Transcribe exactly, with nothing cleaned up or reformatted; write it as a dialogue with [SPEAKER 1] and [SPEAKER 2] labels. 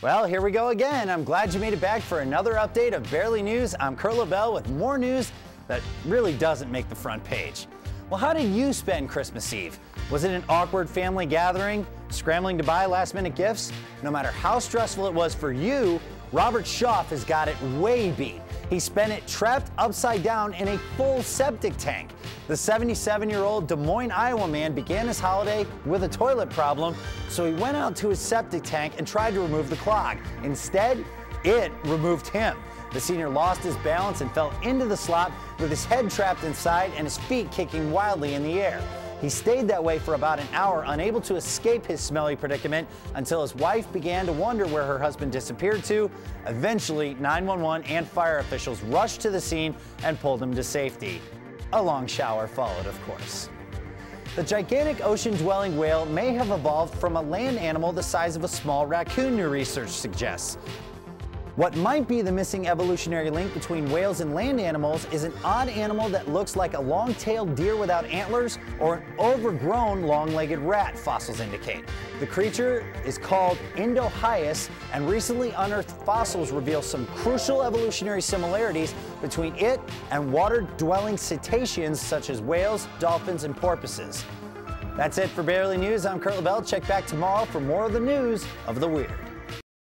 [SPEAKER 1] Well, here we go again. I'm glad you made it back for another update of Barely News. I'm Kurt LaBelle with more news that really doesn't make the front page. Well, how did you spend Christmas Eve? Was it an awkward family gathering, scrambling to buy last-minute gifts? No matter how stressful it was for you, Robert Schaff has got it way beat. He spent it trapped upside down in a full septic tank. The seventy-seven-year-old Des Moines, Iowa man began his holiday with a toilet problem, so he went out to his septic tank and tried to remove the clog. Instead, it removed him. The senior lost his balance and fell into the slop with his head trapped inside and his feet kicking wildly in the air. He stayed that way for about an hour, unable to escape his smelly predicament until his wife began to wonder where her husband disappeared to. Eventually, nine one one and fire officials rushed to the scene and pulled him to safety. A long shower followed, of course. The gigantic ocean-dwelling whale may have evolved from a land animal the size of a small raccoon, new research suggests. What might be the missing evolutionary link between whales and land animals is an odd animal that looks like a long-tailed deer without antlers or an overgrown long-legged rat, fossils indicate. The creature is called Indohyus, and recently unearthed fossils reveal some crucial evolutionary similarities between it and water-dwelling cetaceans such as whales, dolphins, and porpoises. That's it for Barely News. I'm Kurt LaBelle. Check back tomorrow for more of the news of the weird.